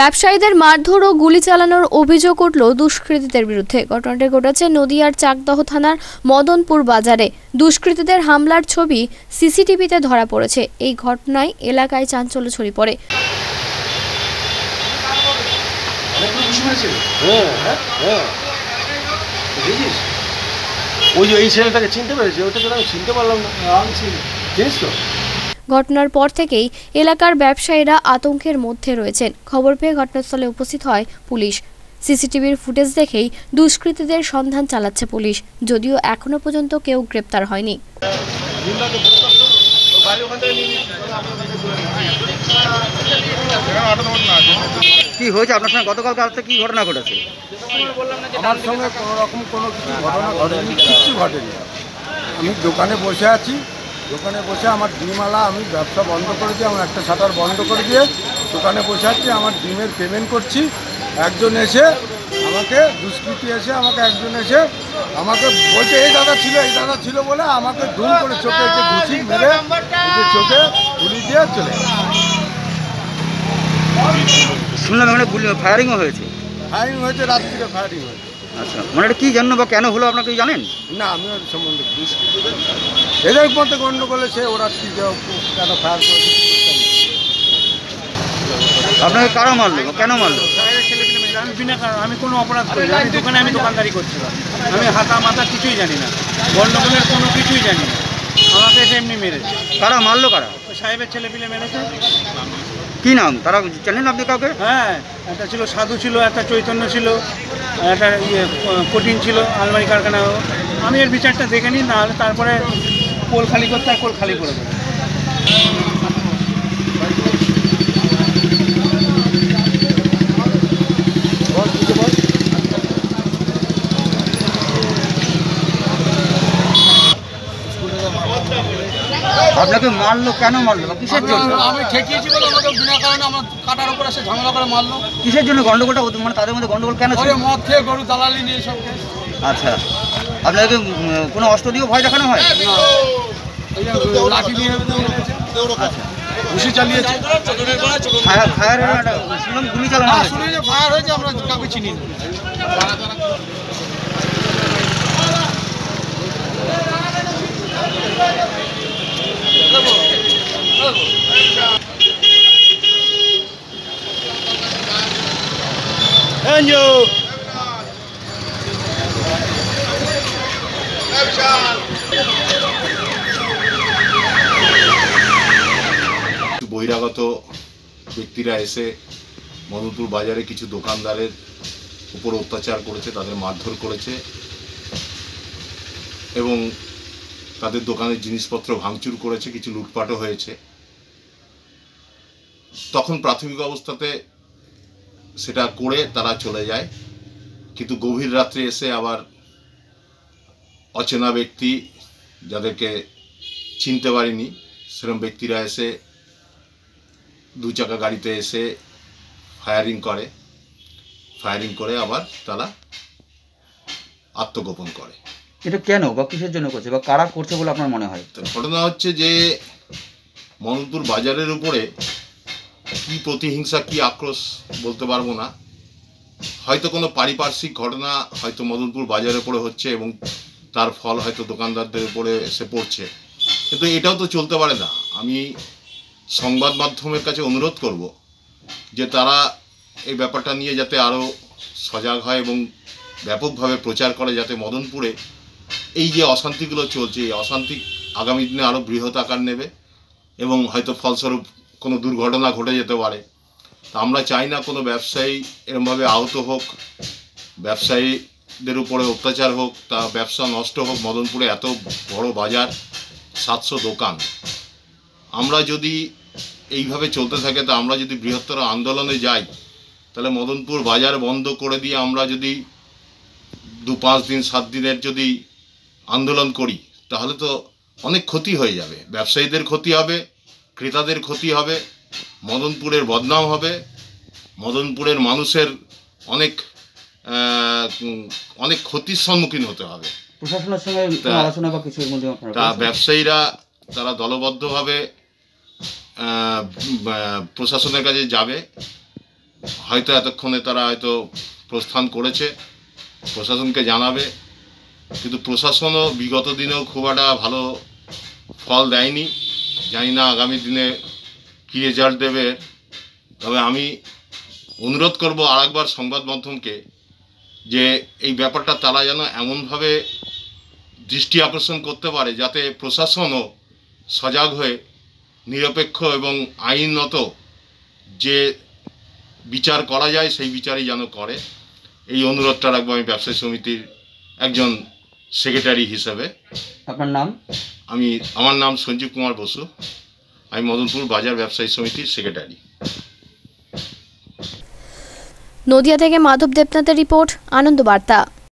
ব্যবসায়ীদের মারধর ও গুলি চালানোর অভিযোগ উঠল দুষ্কৃতীদের বিরুদ্ধে। ঘটনাটি ঘটেছে নদিয়ার চাকদহ থানার মদনপুর বাজারে। দুষ্কৃতীদের হামলার ছবি সিসিটিভিতে ধরা পড়েছে। এই ঘটনায় এলাকায় চাঞ্চল্য ছড়িয়ে পড়ে। ঘটনার পর থেকেই এলাকার ব্যবসায়ীরা আতঙ্কের মধ্যে রয়েছেন। খবর পেয়ে ঘটনাস্থলে উপস্থিত হয় পুলিশ। সিসিটিভির ফুটেজ দেখেই দুষ্কৃতীদের সন্ধান চালাচ্ছে পুলিশ, যদিও এখনো পর্যন্ত কেউ গ্রেপ্তার হয়নি। কি হয়েছে আপনার সঙ্গে? গতকাল রাতে কি ঘটনা ঘটেছে? আমার সঙ্গে কোনো রকম কোনো কিছু ঘটনা ঘটেনি, কিচ্ছু ঘটেনি। আমি দোকানে বসে আছি, দোকানে বসে আমার ডিমওয়ালা, আমি ব্যবসা বন্ধ করে দিয়ে আমার একটা শাটার বন্ধ করে দিয়ে দোকানে বসে আছি, আমার ডিমের পেমেন্ট করছি। একজন এসে আমাকে দুষ্কৃতী এসে একজন এসে আমাকে বলছে এই দাদা ছিল বলে আমাকে ধুম করে চোখে এসে ঘুষি মেরে চোখে গুলি দিয়ে চলে গেছে। শুনলাম এখানে ফায়ারিংও হয়েছে। ফায়ারিং হয়েছে, রাত্রিরে ফায়ারিং হয়েছে। আচ্ছা, মানে এটা কি জন্য বা কেন হলো আপনারা কি জানেন? না, আমি ওর সম্বন্ধে এদের মধ্যে গণ্ডগোলে সে ওরা কি কেন ফায়ার করেছে। আপনাকে কারা মারলো, কেন মারলো? আমি বিনা কারণ, আমি কোনো অপরাধ করি না। আমি দোকানদারি করছিলাম, আমি হাতা মাথা কিছুই জানি না, গণ্ডগোলের কোনো কিছুই জানি না। আমাকে এসে এমনি মেরেছে। কারা মারলো? কারা? সাহেবের ছেলে পিলে মেরেছে। কি নাম? তারা জানেন আপনি কাউকে? হ্যাঁ, একটা ছিল সাধু, ছিল একটা চৈতন্য, ছিল একটা কঠিন ছিল, আলমারি কারখানা। আমি এর বিচারটা দেখে নিই, নাহলে তারপরে কোল খালি করতে আর কোল খালি করে দেবো। আপনাকে মারলো কেন মারলো, কিসের জন্য? আমি ঠেকিয়েছি বলে আমাকে বিনা কারণে আমার কাটার উপরে সে ঝামেলা করে মারলো। কিসের জন্য গন্ডগোলটা? মানে তাদের মধ্যে গন্ডগোল কেন ছিল? মদ খেয়ে গরু দালালি নিয়ে সব। আচ্ছা, আপনাকে কোনো অস্ত্র দিয়েও ভয় দেখানো হয়? লাঠি দিয়ে ঘুষি চালিয়েছে। শুনলাম গুলি চালানো হয়েছে। ফায়ার হয়েছে, আমরা কাউকে চিনি না। বহিরাগত ব্যক্তিরা এসে মদনপুর বাজারে কিছু দোকানদারের উপর অত্যাচার করেছে, তাদের মারধর করেছে এবং তাদের দোকানের জিনিসপত্র ভাঙচুর করেছে, কিছু লুটপাটও হয়েছে। তখন প্রাথমিক অবস্থাতে সেটা করে তারা চলে যায়, কিন্তু গভীর রাত্রে এসে আবার অচেনা ব্যক্তি, যাদেরকে চিনতে পারিনি সেরকম ব্যক্তিরা এসে দু চাকা গাড়িতে এসে ফায়ারিং করে আবার তারা আত্মগোপন করে। এটা কেন বা কিসের জন্য করছে বা কারা করছে বলে আপনার মনে হয়? ঘটনা হচ্ছে যে মদনপুর বাজারের উপরে কি প্রতিহিংসা, কি আক্রোশ বলতে পারবো না। হয়তো কোনো পারিপার্শ্বিক ঘটনা হয়তো মদনপুর বাজারের উপরে হচ্ছে এবং তার ফল হয়তো দোকানদারদের উপরে এসে পড়ছে, কিন্তু এটাও তো চলতে পারে না। আমি সংবাদ মাধ্যমের কাছে অনুরোধ করব যে তারা এই ব্যাপারটা নিয়ে যাতে আরও সজাগ হয় এবং ব্যাপকভাবে প্রচার করে, যাতে মদনপুরে এই যে অশান্তিগুলো চলছে, এই অশান্তি আগামী দিনে আরও বৃহৎ আকার নেবে এবং হয়তো ফলস্বরূপ কোনো দুর্ঘটনা ঘটে যেতে পারে। তা আমরা চাই না কোনো ব্যবসায়ী এরমভাবে আহত হোক, ব্যবসায়ীদের উপরে অত্যাচার হোক, তা ব্যবসা নষ্ট হোক। মদনপুরে এত বড় বাজার, 700 দোকান, আমরা যদি এইভাবে চলতে থাকে, তা আমরা যদি বৃহত্তর আন্দোলনে যাই, তাহলে মদনপুর বাজার বন্ধ করে দিয়ে আমরা যদি 2-5 দিন 7 দিনের যদি আন্দোলন করি, তাহলে তো অনেক ক্ষতি হয়ে যাবে। ব্যবসায়ীদের ক্ষতি হবে, ক্রেতাদের ক্ষতি হবে, মদনপুরের বদনাম হবে, মদনপুরের মানুষের অনেক ক্ষতির সম্মুখীন হতে হবে। প্রশাসনের সঙ্গে আলোচনা বা কিছু এর মধ্যে তা ব্যবসায়ীরা তারা দলবদ্ধভাবে প্রশাসনের কাছে যাবে হয়তো এতক্ষণে তারা হয়তো প্রস্থান করেছে, প্রশাসনকে জানাবে। কিন্তু প্রশাসনও বিগত দিনেও খুব একটা ভালো ফল দেয়নি। জানি না আগামী দিনে কী রেজাল্ট দেবে। তবে আমি অনুরোধ করব আরেকবার সংবাদ মাধ্যমকে যে এই ব্যাপারটা তারা যেন এমনভাবে দৃষ্টি আকর্ষণ করতে পারে যাতে প্রশাসনও সজাগ হয়ে নিরপেক্ষ এবং আইনত যে বিচার করা যায় সেই বিচারই যেন করে। এই অনুরোধটা রাখবো আমি ব্যবসায়ী সমিতির একজন সেক্রেটারি হিসেবে। আপনার নাম? আমার নাম সঞ্জীব কুমার বসু। আমি মদনপুর বাজার ব্যবসায়ী সমিতির সেক্রেটারি। নদিয়া থেকে মাধব দেবনাথের রিপোর্ট, আনন্দ বার্তা।